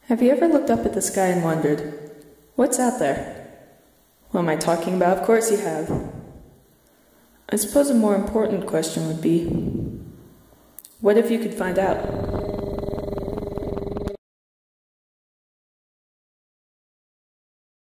Have you ever looked up at the sky and wondered, what's out there? What am I talking about? Of course you have. I suppose a more important question would be, what if you could find out?